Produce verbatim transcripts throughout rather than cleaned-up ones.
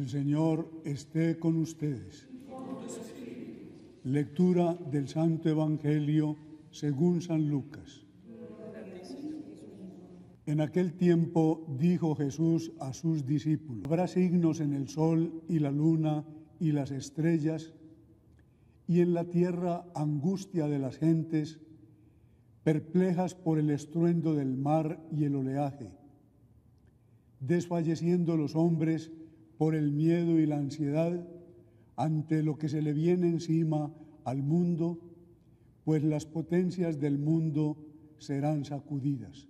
El Señor esté con ustedes. Lectura del Santo Evangelio según San Lucas. En aquel tiempo dijo Jesús a sus discípulos: habrá signos en el sol y la luna y las estrellas, y en la tierra angustia de las gentes, perplejas por el estruendo del mar y el oleaje, desfalleciendo los hombres por el miedo y la ansiedad ante lo que se le viene encima al mundo, pues las potencias del mundo serán sacudidas.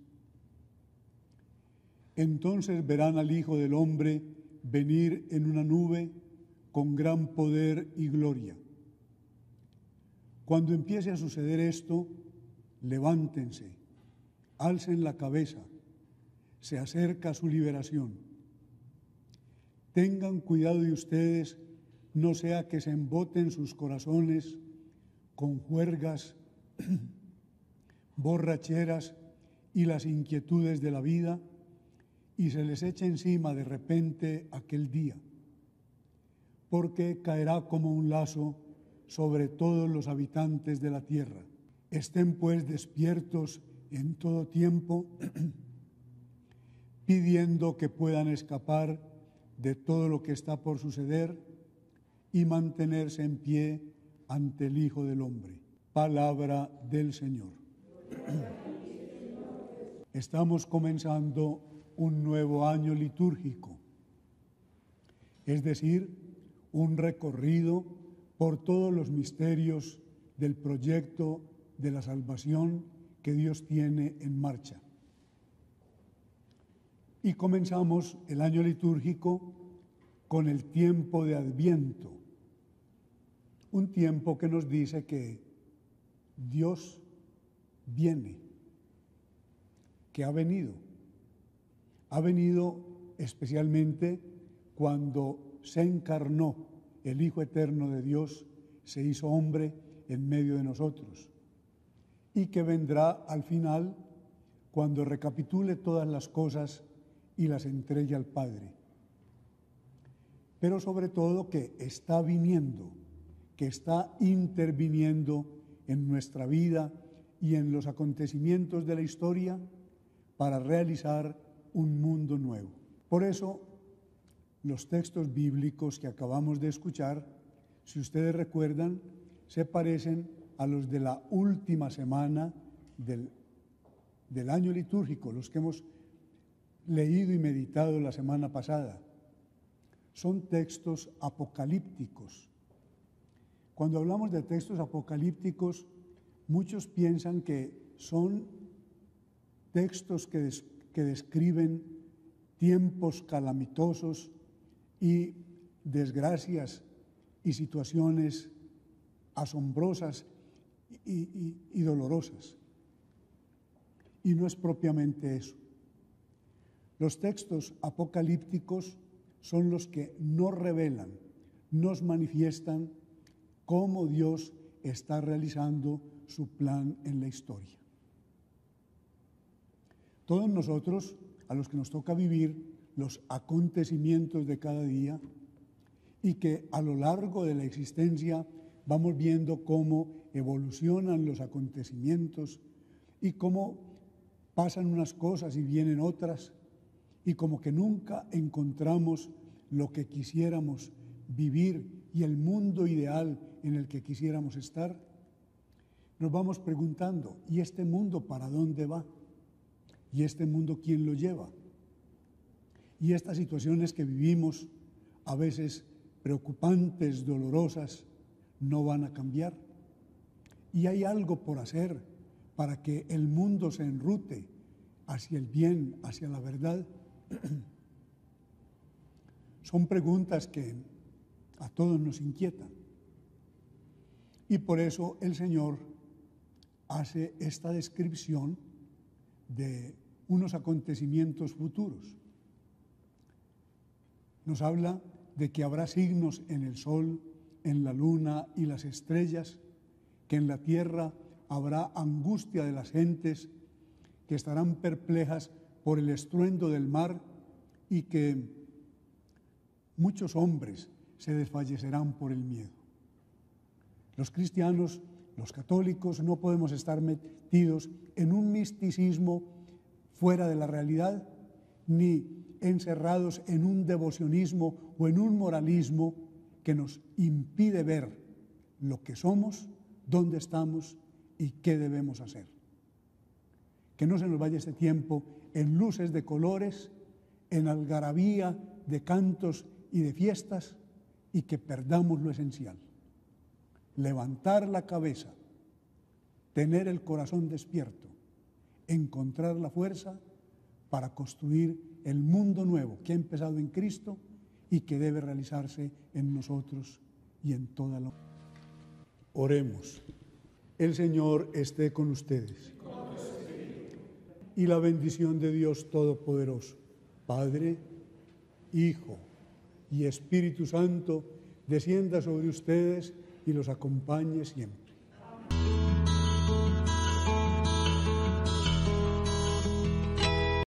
Entonces verán al Hijo del Hombre venir en una nube con gran poder y gloria. Cuando empiece a suceder esto, levántense, alcen la cabeza, se acerca su liberación. Tengan cuidado de ustedes, no sea que se emboten sus corazones con juergas, borracheras y las inquietudes de la vida, y se les eche encima de repente aquel día, porque caerá como un lazo sobre todos los habitantes de la tierra. Estén pues despiertos en todo tiempo, pidiendo que puedan escapar de todo lo que está por suceder y mantenerse en pie ante el Hijo del Hombre. Palabra del Señor. Estamos comenzando un nuevo año litúrgico, es decir, un recorrido por todos los misterios del proyecto de la salvación que Dios tiene en marcha. Y comenzamos el año litúrgico con el tiempo de Adviento, un tiempo que nos dice que Dios viene, que ha venido. Ha venido especialmente cuando se encarnó el Hijo Eterno de Dios, se hizo hombre en medio de nosotros, y que vendrá al final cuando recapitule todas las cosas y las entregue al Padre. Pero sobre todo que está viniendo, que está interviniendo en nuestra vida y en los acontecimientos de la historia para realizar un mundo nuevo. Por eso, los textos bíblicos que acabamos de escuchar, si ustedes recuerdan, se parecen a los de la última semana del, del año litúrgico, los que hemos leído y meditado la semana pasada. Son textos apocalípticos. Cuando hablamos de textos apocalípticos, muchos piensan que son textos que, des, que describen tiempos calamitosos y desgracias y situaciones asombrosas y, y, y dolorosas. Y no es propiamente eso. Los textos apocalípticos son los que nos revelan, nos manifiestan cómo Dios está realizando su plan en la historia. Todos nosotros, a los que nos toca vivir los acontecimientos de cada día, y que a lo largo de la existencia vamos viendo cómo evolucionan los acontecimientos y cómo pasan unas cosas y vienen otras, y como que nunca encontramos lo que quisiéramos vivir y el mundo ideal en el que quisiéramos estar, nos vamos preguntando, ¿y este mundo para dónde va? ¿Y este mundo quién lo lleva? Y estas situaciones que vivimos, a veces preocupantes, dolorosas, no van a cambiar. Y hay algo por hacer para que el mundo se enrute hacia el bien, hacia la verdad. Son preguntas que a todos nos inquietan. Y por eso el Señor hace esta descripción de unos acontecimientos futuros. Nos habla de que habrá signos en el sol, en la luna y las estrellas, que en la tierra habrá angustia de las gentes, que estarán perplejas por el estruendo del mar y que muchos hombres se desfallecerán por el miedo. Los cristianos, los católicos, no podemos estar metidos en un misticismo fuera de la realidad, ni encerrados en un devocionismo o en un moralismo que nos impide ver lo que somos, dónde estamos y qué debemos hacer. Que no se nos vaya este tiempo en luces de colores, en algarabía de cantos y de fiestas, y que perdamos lo esencial. Levantar la cabeza, tener el corazón despierto, encontrar la fuerza para construir el mundo nuevo que ha empezado en Cristo y que debe realizarse en nosotros y en toda la... Oremos. El Señor esté con ustedes. Y la bendición de Dios Todopoderoso, Padre, Hijo y Espíritu Santo, descienda sobre ustedes y los acompañe siempre.